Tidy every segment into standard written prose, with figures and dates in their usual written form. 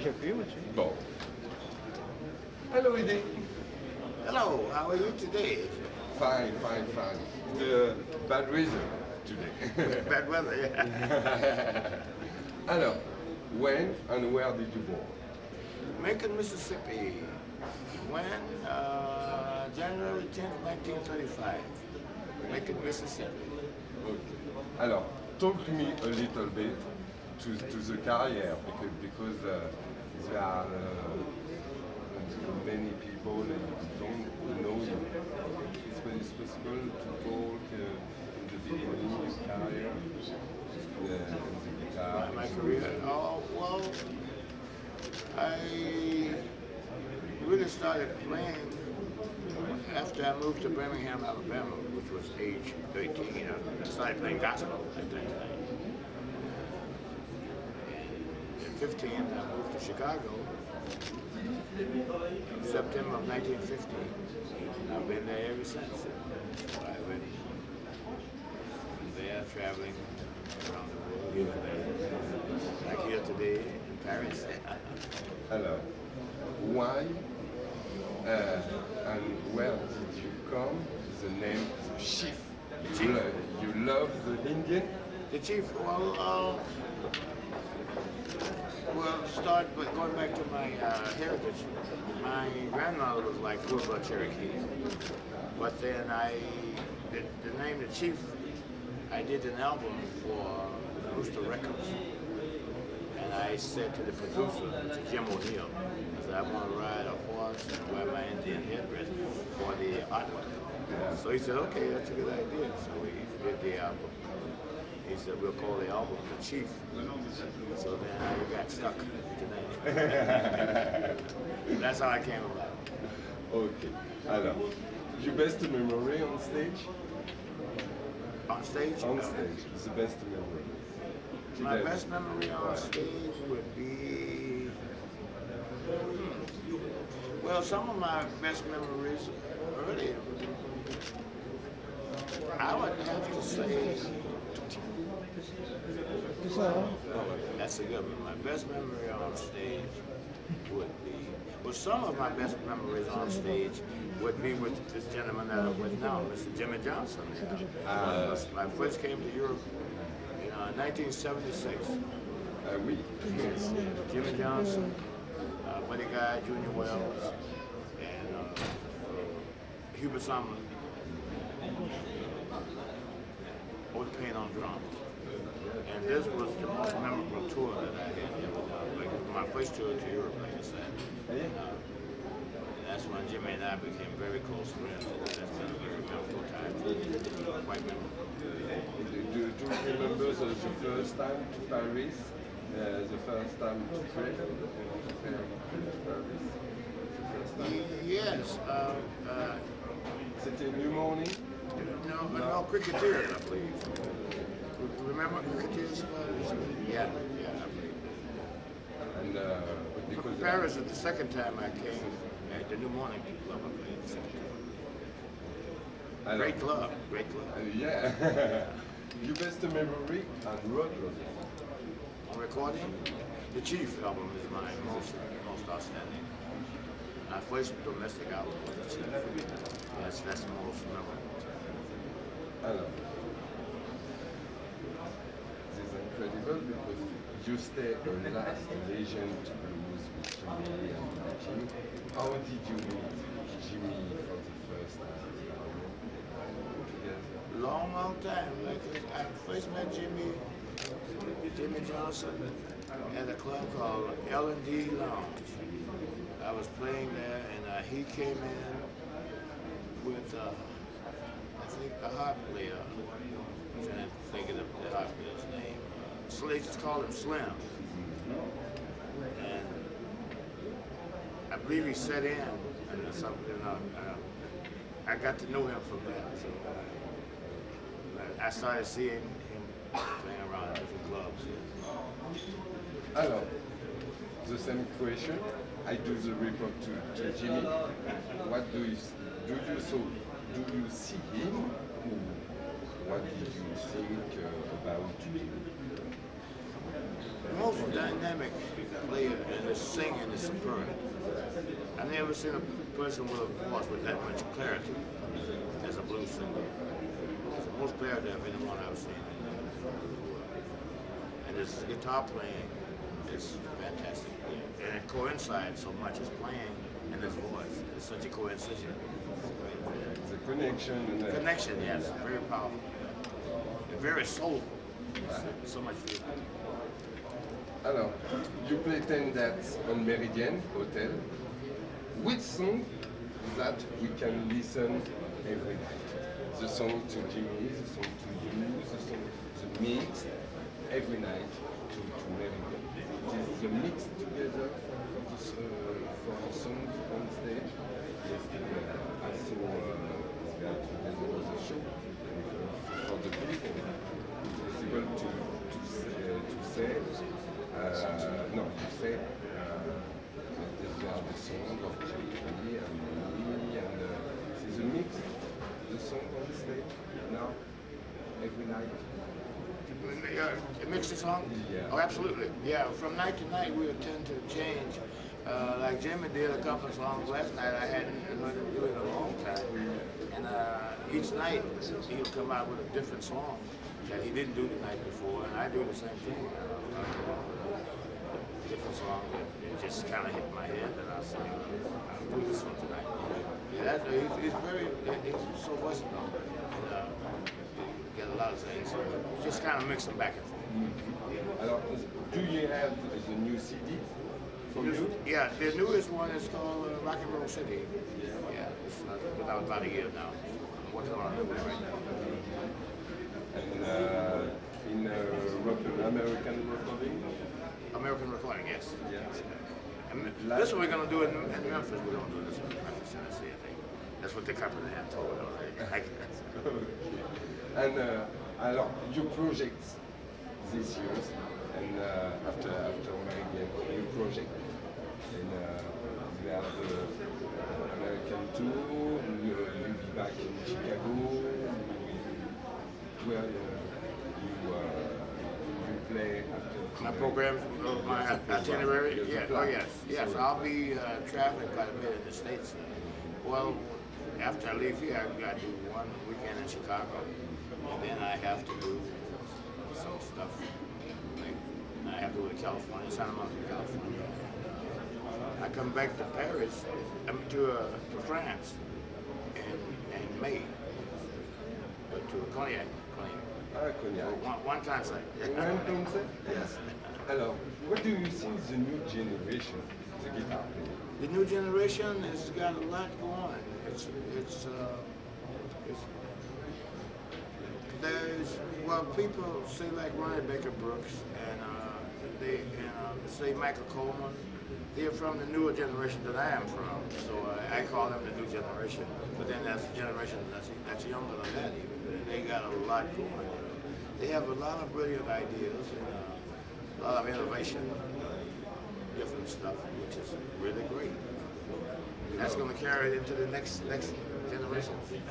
j'appuie aussi. Bon. Hello, Eddie. Hello, how are you today? Fine, fine, fine. The bad weather today. Bad weather, yeah. Alors, when and where did you born? Macon, Mississippi. When? January 10th, 1935. Macon, Mississippi. Okay. Alors, talk to me a little bit to the career because there are many people that don't know you. It's possible to talk in the beginning of your career, the guitar. My career? Oh, well, I really started playing after I moved to Birmingham, Alabama, which was age 13. I started playing gospel at that time. And at 15, I moved to Chicago in September of 1950. And I've been there ever since. So I went from there, traveling around the world, here and there, like here today in Paris. Alors, why and where did you come? The name, the Chief. The Chief. You love the Indian? The Chief, well, start with going back to my heritage. My grandmother was like full-blood Cherokee, but then the name The Chief, I did an album for Rooster Records, and I said to the producer, to Jim O'Neill, I said, I want to ride a horse and wear my Indian headdress for the artwork. Yeah. So he said, okay, that's a good idea. So we did the album. He said, we'll call the album The Chief. So then I got stuck today. That's how I came about. Okay. Alors, your best memory on stage? On stage? On stage, the best memory. My best memory on stage would be, well, some of my best memories earlier, I would have to say, that's a good one. My best memory on stage would be, well, some of my best memories on stage would be with this gentleman that I'm with now, Mr. Jimmy Johnson. I first came to Europe in 1976. Oui. Yes, Jimmy Johnson, Buddy Guy, Junior Wells, and Hubert Sumner. Old Pain on drums. And this was the most memorable tour that I had ever done. Like my first tour to Europe, like I said. And that's when Jimmy and I became very close friends. That's been a very memorable time. Quite memorable. Do you remember the first time to Paris? The first time to Paris? Yes. C'était New Morning? No, Cricketers, I believe. Remember Cricketers? Yeah, I believe. And because Paris is the second time I came at the New Morning Club. I played the second time. Great club, great club. Yeah. Your best memory and road project? On recording, The Chief album is my most outstanding. My first domestic album was The Chief. That's the most memorable. Alors, this is incredible because you stay a last legend blues with Jimmy and Jimmy. How did you meet Jimmy for the first time? Long time. Like I first met Jimmy Johnson at a club called L&D Lounge. I was playing there, and he came in with I think a harp player. I'm trying to think of the harp player's name. So they just called him Slim. And I believe he set in and something. I got to know him from that. So I started seeing him playing around at different clubs. Alors, the same question. I do the report to Jimmy. What do you see him? What did you think about Jimmy? most dynamic player and his singing is superb. I've never seen a person with a voice with that much clarity as a blues singer. It's the most clarity of anyone I've seen. And his guitar playing is fantastic. And it coincides so much, his playing and his voice. It's such a coincidence. The connection. Connection, yes, very powerful. And very soulful. So much feel. Alors, you play 10 dates on Meridian Hotel. Which song that we can listen every night? The song to Jimmy, the song to you, the mix every night to Meridian. It is the mix together for the songs on stage. Yesterday I saw together was a show for the people. It was able to say these are the songs of Jimmy and me, and it's a mix, the song on stage now, every night. Mix the song? Yeah. Oh, absolutely. Yeah, from night to night we tend to change. Like Jimmy did a couple of songs last night, I hadn't heard him do it in a long time. And each night he'll come out with a different song that he didn't do the night before, and I do the same thing. Different song that just kind of hit my head, and I'll say, I'll do this one tonight. Yeah, he's so versatile. And, he got a lot of things. So just kind of mix them back and forth. Alors, do you have the new CD from you? Yeah, the newest one is called Rock and Roll City. Yeah, it's been out about a year now. I'm working on a new one right now. And in American recording? American recording, yes. Yes. And this one we're going to do in Memphis. We're going to do this one in Memphis, Tennessee, I think. That's what the company had told me already. And alors, your projects this year, and after Meridian, new project, and we have the American tour, you'll be back in Chicago, where you play after My program, my itinerary? Yeah, oh yes. Yes, I'll be traveling quite a bit in the States. Well, after I leave here, I've got to do one weekend in Chicago. And then I have to do some stuff. Like, I have to go to California, Santa Monica, California. I come back to Paris, to France in May. But to Cognac. Cognac. One concert. One concert? Yes. Alors, what do you see the new generation, the guitar player? The new generation has got a lot going. There's, well, people say like Ronnie Baker Brooks and say Michael Coleman. They're from the newer generation that I am from, so I call them the new generation. But then there's a generation that's younger than that even. They got a lot going. They have a lot of brilliant ideas and a lot of innovation, different stuff, which is really great. And that's going to carry it into the next generation.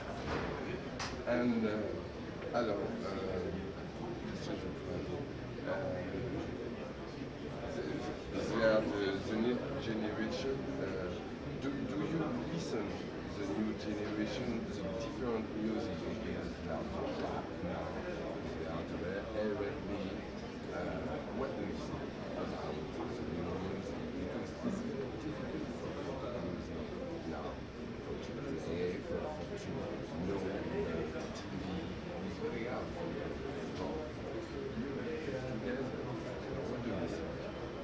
And alors, they are the new generation. Do you listen the new generation, the different music now? They are there, R&B. What do you see about the new music? Because it's very difficult for music now. To play, to know TV, it's very hard for you. Together, what do you see?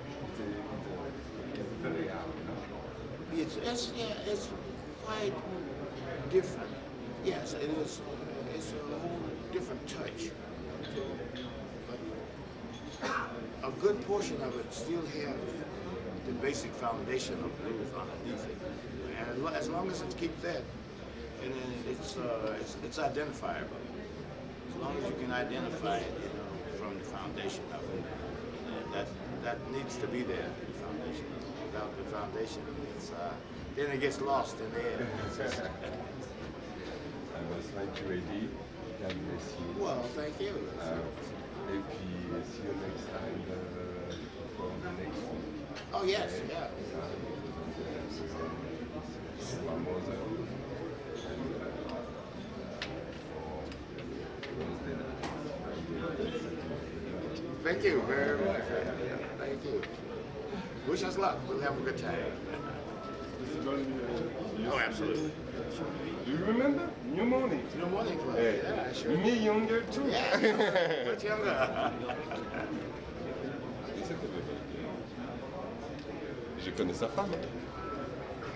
It's very hard now. It's quite different. Yes, it is. It's a whole different touch. But a good portion of it still has the basic foundation of blues underneath it. And as long as it keeps that, and then it's identifiable. As long as you can identify it, from the foundation of it, that needs to be there. The foundation. Without the foundation, then it gets lost in the air. I was thank you, Eddie. God bless you. Well, thank you. Et puis, see you next time. Oh yes, yeah. Thank you very much. Thank you. Wish us luck. We'll have a good time. Oh, absolutely. Do you remember? New Morning. New Morning Club. Hey, Yeah, sure. me younger too. Yeah, much younger. Je connais sa femme.